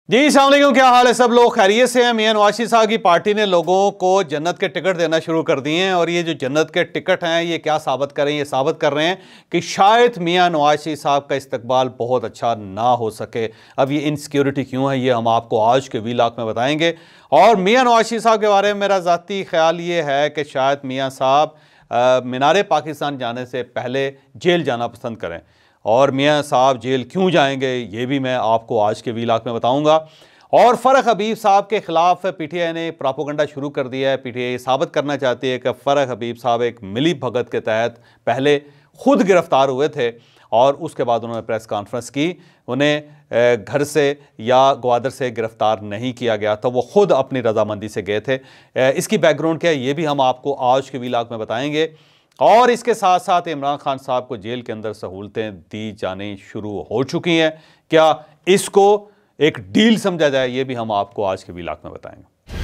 जी अस्सलाम वालेकुम, क्या हाल है? सब लोग खैरियत से हैं। मियां नवाज शरीफ साहब की पार्टी ने लोगों को जन्नत के टिकट देना शुरू कर दिए हैं और ये जो जन्नत के टिकट हैं ये क्या साबित कर रहे हैं? ये साबित कर रहे हैं कि शायद मियां नवाज शरीफ साहब का इस्तकबाल बहुत अच्छा ना हो सके। अब ये इनसिक्योरिटी क्यों है ये हम आपको आज के व्लॉग में बताएंगे। और मियां नवाज शरीफ साहब के बारे में मेरा ज़ाती ख्याल ये है कि शायद मियां साहब मीनार पाकिस्तान जाने से पहले जेल जाना पसंद करें। और मियां साहब जेल क्यों जाएंगे ये भी मैं आपको आज के व्लॉग में बताऊंगा। और फ़रख हबीब साहब के ख़िलाफ़ पीटीआई ने प्रोपेगेंडा शुरू कर दिया है। पीटीआई साबित करना चाहती है कि फ़रख हबीब साहब एक मिली भगत के तहत पहले खुद गिरफ्तार हुए थे और उसके बाद उन्होंने प्रेस कॉन्फ्रेंस की। उन्हें घर से या ग्वादर से गिरफ्तार नहीं किया गया था, वो खुद अपनी रजामंदी से गए थे। इसकी बैकग्राउंड क्या है ये भी हम आपको आज के व्लॉग में बताएंगे। और इसके साथ साथ इमरान खान साहब को जेल के अंदर सहूलतें दी जानी शुरू हो चुकी हैं। क्या इसको एक डील समझा जाए ये भी हम आपको आज के व्लॉग में बताएंगे।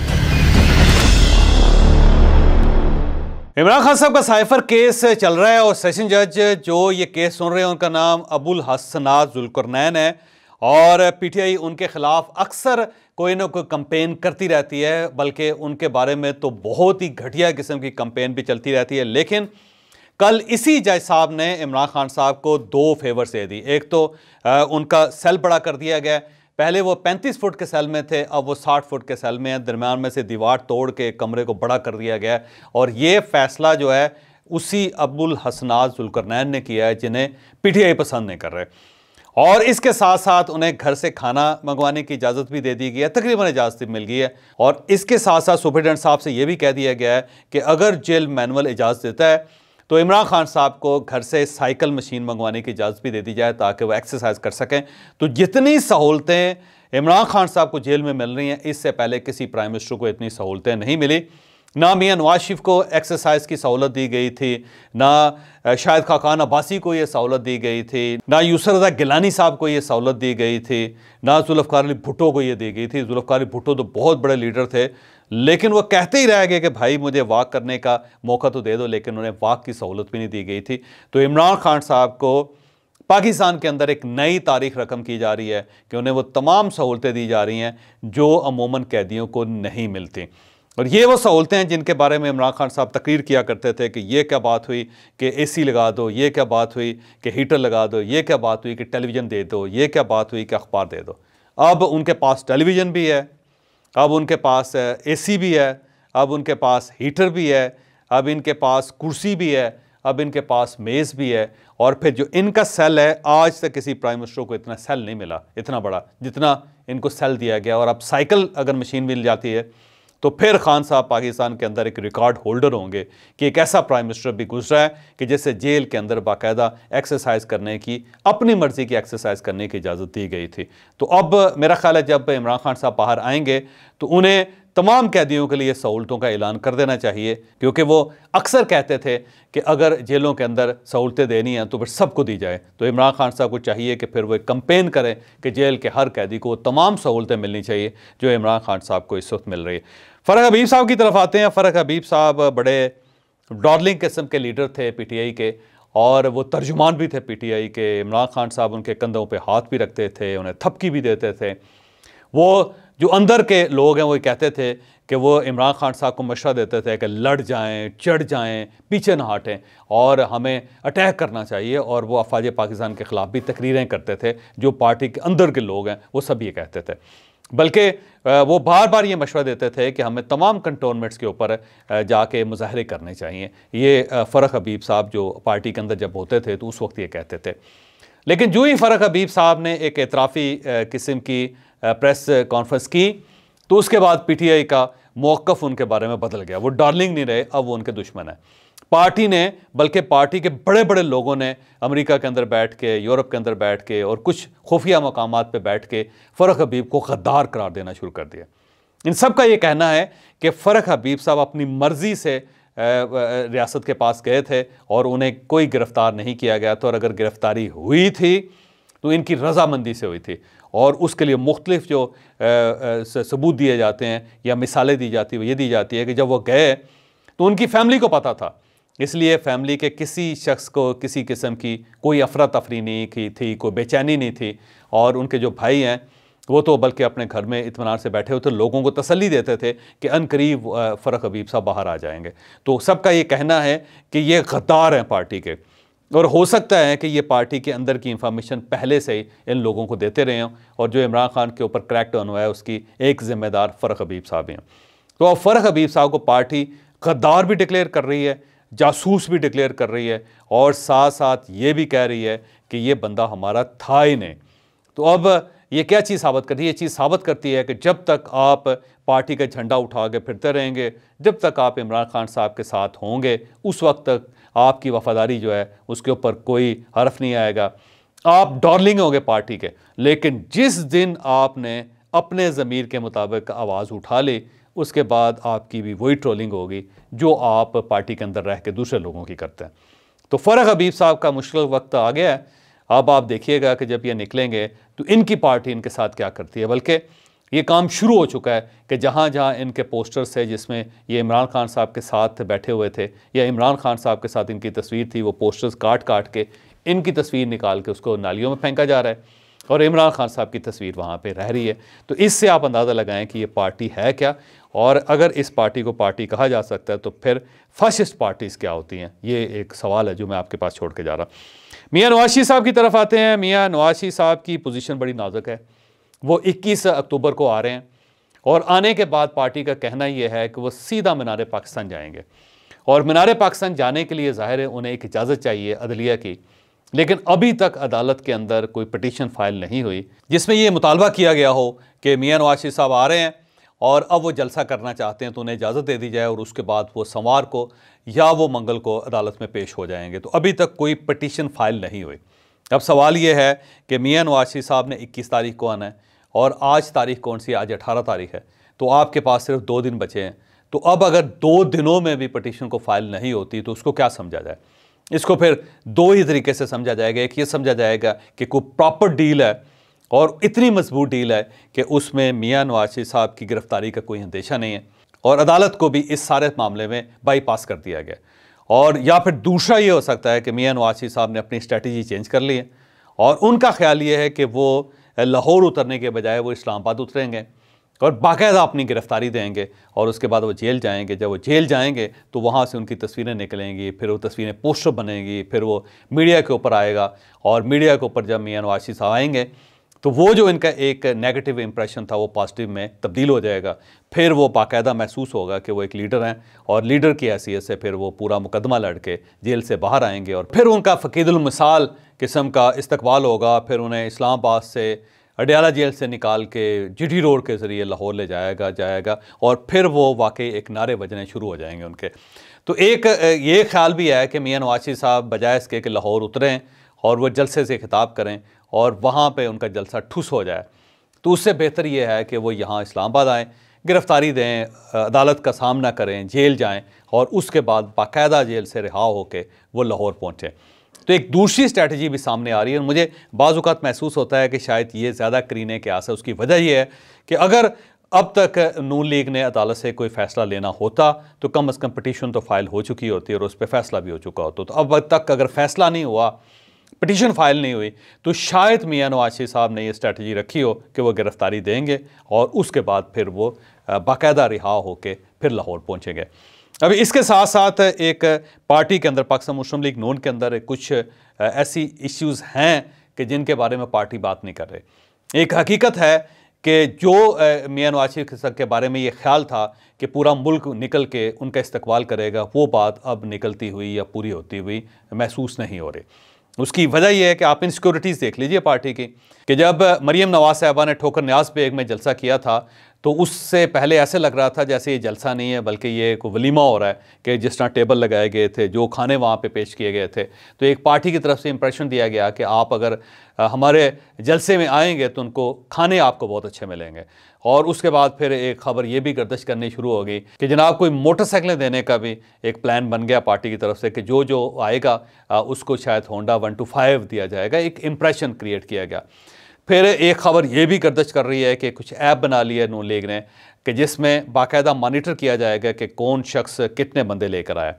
इमरान खान साहब का साइफर केस चल रहा है और सेशन जज जो ये केस सुन रहे हैं उनका नाम अबुल हसनात जुल्करनैन है। और पीटीआई उनके खिलाफ अक्सर कोई ना कोई कंपेन करती रहती है, बल्कि उनके बारे में तो बहुत ही घटिया किस्म की कंपेन भी चलती रहती है। लेकिन कल इसी जज साहब ने इमरान खान साहब को दो फेवर्स दे दी। एक तो उनका सेल बड़ा कर दिया गया। पहले वो 35 फुट के सेल में थे, अब वो 60 फुट के सेल में हैं। दरम्यान में से दीवार तोड़ के कमरे को बड़ा कर दिया गया। और ये फैसला जो है उसी अबुल हसनात जुल्करनैन ने किया है जिन्हें पीटीआई पसंद नहीं कर रहे। और इसके साथ साथ उन्हें घर से खाना मंगवाने की इजाज़त भी दे दी गई है, तकरीबन इजाज़त मिल गई है। और इसके साथ साथ सुप्रीटेंडेंट साहब से यह भी कह दिया गया है कि अगर जेल मैनुअल इजाज़त देता है तो इमरान खान साहब को घर से साइकिल मशीन मंगवाने की इजाज़त भी दे दी जाए ताकि वो एक्सरसाइज कर सकें। तो जितनी सहूलतें इमरान खान साहब को जेल में मिल रही हैं, इससे पहले किसी प्राइम मिनिस्टर को इतनी सहूलतें नहीं मिली। ना मियां नवाज शरीफ को एक्सरसाइज की सहूलत दी गई थी, ना शाहिद खाकान अब्बासी को ये सहूलत दी गई थी, ना यूसुफ रज़ा गिलानी साहब को ये सहूलत दी गई थी, ना जुल्फ़िकार अली भुट्टो को ये दी गई थी। जुल्फ़िकार अली भुट्टो तो बहुत बड़े लीडर थे, लेकिन वो कहते ही रह गए कि भाई मुझे वॉक करने का मौका तो दे दो, लेकिन उन्हें वॉक की सहूलत भी नहीं दी गई थी। तो इमरान खान साहब को पाकिस्तान के अंदर एक नई तारीख रकम की जा रही है कि उन्हें वो तमाम सहूलतें दी जा रही हैं जो अमूमन कैदियों को नहीं मिलती। और ये वो सहूलतें हैं जिनके बारे में इमरान खान साहब तकरीर किया करते थे कि ये क्या बात हुई कि एसी लगा दो, ये क्या बात हुई कि हीटर लगा दो, ये क्या बात हुई कि टेलीविज़न दे दो, ये क्या बात हुई कि अखबार दे दो। अब उनके पास टेलीविज़न भी है, अब उनके पास एसी भी है, अब उनके पास हीटर भी है, अब इनके पास कुर्सी भी है, अब इनके पास मेज़ भी है। और फिर जो इनका सेल है, आज तक किसी प्राइम मिनिस्टर को इतना सेल नहीं मिला, इतना बड़ा जितना इनको सेल दिया गया। और अब साइकिल अगर मशीन मिल जाती है तो फिर खान साहब पाकिस्तान के अंदर एक रिकॉर्ड होल्डर होंगे कि एक ऐसा प्राइम मिनिस्टर भी गुजरा है कि जिसे जेल के अंदर बाकायदा एक्सरसाइज करने की, अपनी मर्जी की एक्सरसाइज करने की इजाज़त दी गई थी। तो अब मेरा ख्याल है जब इमरान खान साहब बाहर आएंगे तो उन्हें तमाम कैदियों के लिए सहूलतों का ऐलान कर देना चाहिए, क्योंकि वो अक्सर कहते थे कि अगर जेलों के अंदर सहूलतें देनी हैं तो फिर सबको दी जाए। तो इमरान खान साहब को चाहिए कि फिर वो एक कंपेन करें कि जेल के हर कैदी को तमाम सहूलतें मिलनी चाहिए जो इमरान खान साहब को इस वक्त मिल रही है। फ़रख हबीब साहब की तरफ आते हैं। फ़रख हबीब साहब बड़े डार्लिंग किस्म के लीडर थे पीटीआई के, और वो तर्जुमान भी थे पीटीआई के। इमरान खान साहब उनके कंधों पे हाथ भी रखते थे, उन्हें थपकी भी देते थे। वो जो अंदर के लोग हैं वो कहते थे कि वो इमरान खान साहब को मशवरा देते थे कि लड़ जाएं, चढ़ जाएं, पीछे ना हटें और हमें अटैक करना चाहिए। और वो अफवाज पाकिस्तान के ख़िलाफ़ भी तकरीरें करते थे। जो पार्टी के अंदर के लोग हैं वो सब ये कहते थे, बल्कि वो बार बार ये मशवरा देते थे कि हमें तमाम कंटोनमेंट्स के ऊपर जाके मुजाहरे करने चाहिए। ये फ़रख हबीब साहब जो पार्टी के अंदर जब होते थे तो उस वक्त ये कहते थे। लेकिन जो ही फ़रख हबीब साहब ने एक एतराफ़ी किस्म की प्रेस कॉन्फ्रेंस की तो उसके बाद पीटीआई का मौक़िफ़ उनके बारे में बदल गया। वो डार्लिंग नहीं रहे, अब वो उनके दुश्मन है। पार्टी ने, बल्कि पार्टी के बड़े बड़े लोगों ने अमेरिका के अंदर बैठ के, यूरोप के अंदर बैठ के और कुछ खुफिया मकामात पे बैठ के फ़रख हबीब को गद्दार करार देना शुरू कर दिया। इन सब का ये कहना है कि फ़रख हबीब साहब अपनी मर्ज़ी से रियासत के पास गए थे और उन्हें कोई गिरफ़्तार नहीं किया गया था, और अगर गिरफ़्तारी हुई थी तो इनकी रजामंदी से हुई थी। और उसके लिए मुख्तलिफ जो सबूत दिए जाते हैं या मिसालें दी जाती है, ये दी जाती है कि जब वो गए तो उनकी फैमिली को पता था, इसलिए फैमिली के किसी शख्स को किसी किस्म की कोई अफरा तफरी नहीं की थी, कोई बेचैनी नहीं थी। और उनके जो भाई हैं वो तो बल्कि अपने घर में इत्मीनान से बैठे होते, लोगों को तसल्ली देते थे कि अनकरीब फ़रख हबीब साहब बाहर आ जाएंगे। तो सबका ये कहना है कि ये गद्दार हैं पार्टी के, और हो सकता है कि ये पार्टी के अंदर की इंफॉर्मेशन पहले से ही इन लोगों को देते रहे हों, और जो इमरान खान के ऊपर क्रैकडाउन हुआ है उसकी एक ज़िम्मेदार फ़रख हबीब साहब हैं। तो अब फ़रख हबीब साहब को पार्टी गद्दार भी डिक्लेयर कर रही है, जासूस भी डिक्लेयर कर रही है, और साथ साथ ये भी कह रही है कि ये बंदा हमारा था ही नहीं। तो अब ये क्या चीज़ साबित करती है? ये चीज़ साबित करती है कि जब तक आप पार्टी का झंडा उठा के फिरते रहेंगे, जब तक आप इमरान खान साहब के साथ होंगे, उस वक्त तक आपकी वफादारी जो है उसके ऊपर कोई हर्फ नहीं आएगा। आप डार्लिंग होंगे पार्टी के, लेकिन जिस दिन आपने अपने ज़मीर के मुताबिक आवाज़ उठा ली, उसके बाद आपकी भी वही ट्रोलिंग होगी जो आप पार्टी के अंदर रह के दूसरे लोगों की करते हैं। तो फ़रख हबीब साहब का मुश्किल वक्त आ गया है। अब आप देखिएगा कि जब ये निकलेंगे तो इनकी पार्टी इनके साथ क्या करती है। बल्कि ये काम शुरू हो चुका है कि जहाँ जहाँ इनके पोस्टर्स है जिसमें ये इमरान खान साहब के साथ बैठे हुए थे या इमरान खान साहब के साथ इनकी तस्वीर थी, वो पोस्टर्स काट काट के इनकी तस्वीर निकाल के उसको नालियों में फेंका जा रहा है, और इमरान खान साहब की तस्वीर वहाँ पे रह रही है। तो इससे आप अंदाज़ा लगाएं कि ये पार्टी है क्या, और अगर इस पार्टी को पार्टी कहा जा सकता है तो फिर फाशिस्ट पार्टीज़ क्या होती हैं, ये एक सवाल है जो मैं आपके पास छोड़ के जा रहा हूँ। मियाँ नवाज शरीफ साहब की तरफ आते हैं। मियाँ नवाज शरीफ साहब की पोजीशन बड़ी नाजुक है। वो 21 अक्टूबर को आ रहे हैं, और आने के बाद पार्टी का कहना यह है कि वो सीधा मीनार पाकिस्तान जाएंगे, और मीनार पाकिस्तान जाने के लिए ज़ाहिर है उन्हें एक इजाज़त चाहिए अदलिया की, लेकिन अभी तक अदालत के अंदर कोई पटिशन फाइल नहीं हुई जिसमें ये मुतालबा किया गया हो कि मियाँ नवाज शरीफ साहब आ रहे हैं और अब वो जलसा करना चाहते हैं तो उन्हें इजाज़त दे दी जाए, और उसके बाद वो सोमवार को या वो मंगल को अदालत में पेश हो जाएंगे। तो अभी तक कोई पटिशन फाइल नहीं हुई। अब सवाल ये है कि मियाँ नवाज शरीफ साहब ने 21 तारीख को आना है, और आज तारीख कौन सी है? आज 18 तारीख है। तो आपके पास सिर्फ 2 दिन बचे हैं। तो अब अगर 2 दिनों में भी पटिशन को फाइल नहीं होती तो उसको क्या समझा जाए? इसको फिर 2 ही तरीके से समझा जाएगा। एक ये समझा जाएगा कि कोई प्रॉपर डील है, और इतनी मजबूत डील है कि उसमें मियाँ नवाज शरीफ साहब की गिरफ्तारी का कोई अंदेशा नहीं है, और अदालत को भी इस सारे मामले में बाईपास कर दिया गया। और या फिर दूसरा ये हो सकता है कि मियाँ नवाज शरीफ साहब ने अपनी स्ट्रेटजी चेंज कर ली है, और उनका ख्याल ये है कि वो लाहौर उतरने के बजाय वो इस्लामाबाद उतरेंगे और बाकायदा अपनी गिरफ्तारी देंगे, और उसके बाद वो जेल जाएंगे। जब वो जेल जाएंगे तो वहाँ से उनकी तस्वीरें निकलेंगी, फिर वो तस्वीरें पोस्टर बनेंगी, फिर वो मीडिया के ऊपर आएगा, और मीडिया के ऊपर जब मियाँ नवाज शरीफ साहब आएंगे तो वो जो इनका एक नेगेटिव इंप्रेशन था वो पॉजिटिव में तब्दील हो जाएगा। फिर वो बाकायदा महसूस होगा कि वो एक लीडर हैं, और लीडर की हैसियत से फिर वो पूरा मुकदमा लड़ के जेल से बाहर आएंगे, और फिर उनका फ़कीदुल मिसाल किस्म का इस्तकबाल होगा। फिर उन्हें इस्लामाबाद से अडयाला जेल से निकाल के जीटी रोड के ज़रिए लाहौर ले जाएगा, और फिर वो वाकई एक नारे बजने शुरू हो जाएंगे उनके। तो एक ये ख्याल भी है कि मियाँ नवाज शरीफ साहब बजाय इसके कि लाहौर उतरें और वो जलसे से खिताब करें और वहाँ पे उनका जलसा ठुस हो जाए, तो उससे बेहतर ये है कि वो यहाँ इस्लामाबाद आएँ, गिरफ्तारी दें, अदालत का सामना करें, जेल जाएं, और उसके बाद बाकायदा जेल से रिहा होकर वो लाहौर पहुँचें। तो एक दूसरी स्ट्रैटेजी भी सामने आ रही है, और मुझे बाज़ औक़ात महसूस होता है कि शायद ये ज़्यादा करीने के आस है। उसकी वजह यह है कि अगर अब तक नून लीग ने अदालत से कोई फ़ैसला लेना होता तो कम अज़ कम पटिशन तो फाइल हो चुकी होती और उस पर फ़ैसला भी हो चुका होता। तो अब तक अगर फ़ैसला नहीं हुआ, पटिशन फाइल नहीं हुई, तो शायद मियाँ नवाज शरीफ साहब ने ये स्ट्रैटेजी रखी हो कि वो गिरफ्तारी देंगे और उसके बाद फिर वो बाकायदा रिहा होकर फिर लाहौर पहुँचेंगे। अभी इसके साथ साथ एक पार्टी के अंदर, पाकिस्तान मुस्लिम लीग नून के अंदर कुछ ऐसी इश्यूज़ हैं कि जिनके बारे में पार्टी बात नहीं कर रही। एक हकीकत है कि जो मियाँ नवाज शरीफ के बारे में ये ख्याल था कि पूरा मुल्क निकल के उनका इस्तकबाल करेगा, वो बात अब निकलती हुई या पूरी होती हुई महसूस नहीं हो रही। उसकी वजह यह है कि आप इनसिक्योरिटीज़ देख लीजिए पार्टी की, कि जब मरीम नवाज साहबा ने ठोकर न्याज बेग में जलसा किया था तो उससे पहले ऐसे लग रहा था जैसे ये जलसा नहीं है बल्कि ये एक वलीमा हो रहा है, कि जिस तरह टेबल लगाए गए थे, जो खाने वहाँ पे पेश किए गए थे, तो एक पार्टी की तरफ से इंप्रेशन दिया गया कि आप अगर हमारे जलसे में आएंगे तो उनको खाने आपको बहुत अच्छे मिलेंगे। और उसके बाद फिर एक ख़बर ये भी गर्दिश करनी शुरू हो गई कि जनाब कोई मोटरसाइकिलें देने का भी एक प्लान बन गया पार्टी की तरफ से, कि जो जो आएगा उसको शायद होंडा 125 दिया जाएगा। एक इम्प्रेशन क्रिएट किया गया। फिर एक ख़बर ये भी गर्दिश कर रही है कि कुछ ऐप बना ली है नून लीग ने कि जिसमें बाकायदा मॉनिटर किया जाएगा कि कौन शख्स कितने बंदे लेकर आया,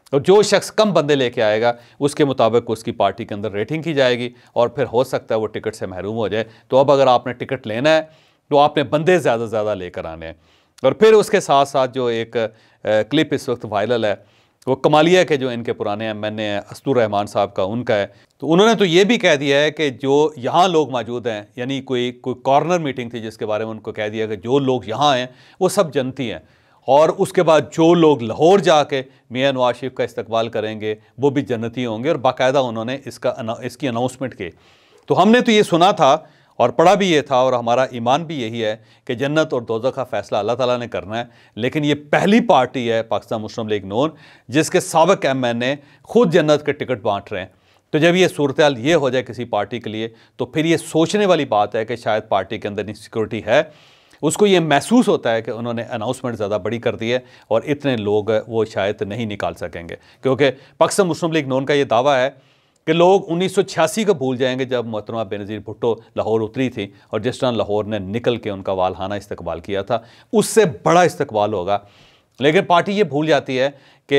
और जो शख्स कम बंदे लेके आएगा उसके मुताबिक उसकी पार्टी के अंदर रेटिंग की जाएगी और फिर हो सकता है वो टिकट से महरूम हो जाए। तो अब अगर आपने टिकट लेना है तो आपने बंदे ज़्यादा से ज़्यादा लेकर आने हैं। और फिर उसके साथ साथ जो एक क्लिप इस वक्त वायरल है वो कमालिया के जो इनके पुराने MNA हैं अस्तुर रहमान साहब का, उनका है। तो उन्होंने तो ये भी कह दिया है कि जो यहाँ लोग मौजूद हैं, यानी कोई कॉर्नर मीटिंग थी जिसके बारे में उनको कह दिया कि जो लोग यहाँ हैं वो सब जनती हैं, और उसके बाद जो लोग लाहौर जाके मियां नवाज शरीफ का इस्तकबाल करेंगे वो भी जन्नती होंगे। और बाकायदा उन्होंने इसकी अनाउंसमेंट की। तो हमने तो ये सुना था और पढ़ा भी ये था और हमारा ईमान भी यही है कि जन्नत और दोज़ख का फ़ैसला अल्लाह ताला ने करना है। लेकिन ये पहली पार्टी है पाकिस्तान मुस्लिम लीग नून जिसके साबिक MNA खुद जन्नत के टिकट बांट रहे हैं। तो जब ये सूरत हाल ये हो जाए किसी पार्टी के लिए तो फिर ये सोचने वाली बात है कि शायद पार्टी के अंदर इनसिक्योरिटी है। उसको ये महसूस होता है कि उन्होंने अनाउंसमेंट ज़्यादा बड़ी कर दी है और इतने लोग वो शायद नहीं निकाल सकेंगे, क्योंकि पाकिस्तान मुस्लिम लीग नून का ये दावा है कि लोग 1986 को भूल जाएंगे जब मोहतरमा बेनज़ीर भुट्टो लाहौर उतरी थी और जिस तरह लाहौर ने निकल के उनका वालहाना इस्तकबाल किया था, उससे बड़ा इस्तकबाल होगा। लेकिन पार्टी ये भूल जाती है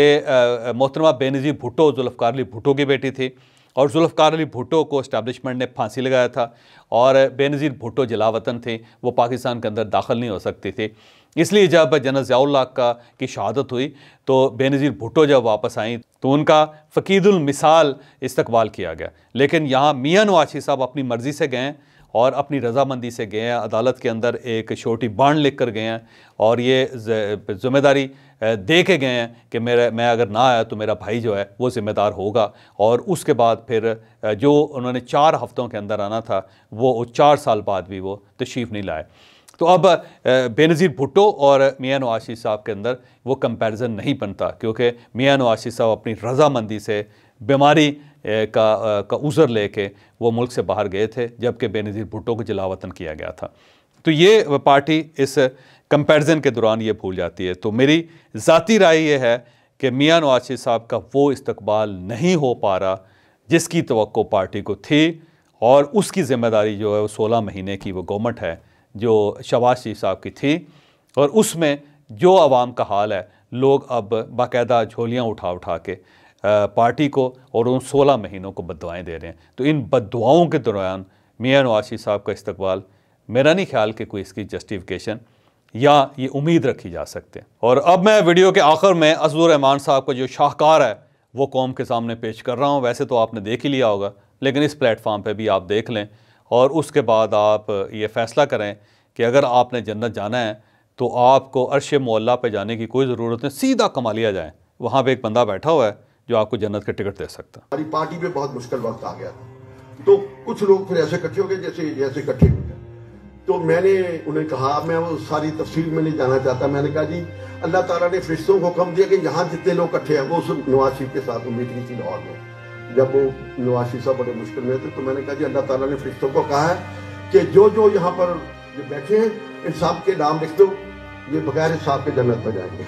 कि मोहतरमा बेनज़ीर भुट्टो जुल्फ़िकार अली भुट्टो की बेटी थी और जुल्फ़िकार अली भुट्टो को इस्टेब्लिशमेंट ने फांसी लगाया था और बेनज़ीर भुट्टो जलावतन थे, वो पाकिस्तान के अंदर दाखिल नहीं हो सकती थी। इसलिए जब जनरल ज़ियाउल हक़ की शहादत हुई तो बेनज़ीर भुट्टो जब वापस आई तो उनका फ़कीदुल मिसाल इस्तकबाल किया गया। लेकिन यहाँ मियां नवाज शरीफ साहब अपनी मर्ज़ी से गए और अपनी रजामंदी से गए हैं, अदालत के अंदर एक छोटी बांड लिख कर गए हैं और ये ज़िम्मेदारी दे के गए हैं कि मैं अगर ना आया तो मेरा भाई जो है वो ज़िम्मेदार होगा। और उसके बाद फिर जो उन्होंने 4 हफ्तों के अंदर आना था वो 4 साल बाद भी वो तशरीफ़ नहीं लाए। तो अब बेनज़ीर भुट्टो और मियां नवाज शरीफ साहब के अंदर वो कंपैरिजन नहीं बनता, क्योंकि मियां नवाज शरीफ साहब अपनी रजामंदी से बीमारी का उज़र लेके वो मुल्क से बाहर गए थे, जबकि बेनज़ीर भुट्टो को जलावतन किया गया था। तो ये पार्टी इस कंपैरिजन के दौरान ये भूल जाती है। तो मेरी ज़ाती राय ये है कि मियां नवाज शरीफ साहब का वो इस्तकबाल नहीं हो पा रहा जिसकी तवक्को पार्टी को थी, और उसकी ज़िम्मेदारी जो है वो 16 महीने की वो गवर्नमेंट है जो शहबाज शरीफ साहब की थी, और उसमें जो आवाम का हाल है, लोग अब बाकायदा झोलियाँ उठा उठा के पार्टी को और उन 16 महीनों को बद्दुआएँ दे रहे हैं। तो इन बद्दुआओं के दौरान मियां नवाज शरीफ साहब का इस्तकबाल, मेरा नहीं ख्याल कि कोई इसकी जस्टिफिकेशन या ये उम्मीद रखी जा सकते। और अब मैं वीडियो के आखिर में अस्तुर रहमान साहब का जो शाहकार है वो कौम के सामने पेश कर रहा हूँ। वैसे तो आपने देख ही लिया होगा, लेकिन इस प्लेटफॉर्म पे भी आप देख लें और उसके बाद आप ये फ़ैसला करें कि अगर आपने जन्नत जाना है तो आपको अर्श मौला पे जाने की कोई ज़रूरत नहीं, सीधा कमालिया जाएँ, वहाँ पे एक बंदा बैठा हुआ है जो आपको जन्नत के टिकट दे सकता है। हमारी पार्टी पे बहुत मुश्किल वक्त आ गया था, तो कुछ लोग फिर ऐसे इकट्ठे हो गए जैसे इकट्ठे हो गए। तो मैंने उन्हें कहा, मैं वो सारी तफसील में नहीं जाना चाहता, मैंने कहा जी अल्लाह ताला ने फरिश्तों को हुक्म दिया कि यहाँ जितने लोग इकट्ठे हैं, वो उस नवाज शरीफ के साथ मीटिंग थी लाहौर में, जब वो नवाज शरीफ साहब बड़े मुश्किल में थे। तो मैंने कहा जी अल्लाह ताला ने फरिश्तों को कहा है कि जो जो यहाँ पर जो बैठे हैं इन सब के नाम लिख दो, ये बगैर हिसाब के जन्नत पर जाएंगे।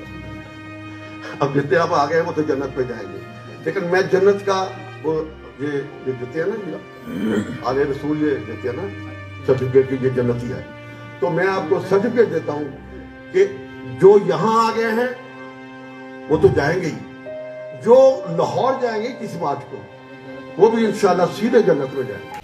अब जितने आप आ गए वो तो जन्नत पे जाएंगे, लेकिन मैं जन्नत का वो ये देते हैं ना, आले रसूल ये देते हैं ना सर्टिफिकेट की, ये जन्नती है। तो मैं आपको सर्टिफिकेट देता हूँ कि जो यहाँ आ गए हैं वो तो जाएंगे ही, जो लाहौर जाएंगे किस बात को, वो भी इंशाल्लाह सीधे जन्नत में जाएंगे।